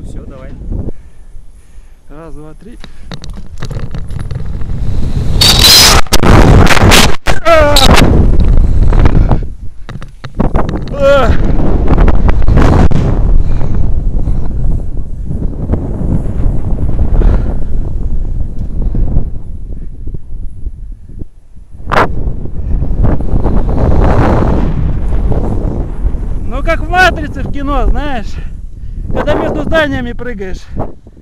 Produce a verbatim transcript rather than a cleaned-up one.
все, давай. Раз, два, три. Ну как в «Матрице» в кино, знаешь, когда между зданиями прыгаешь.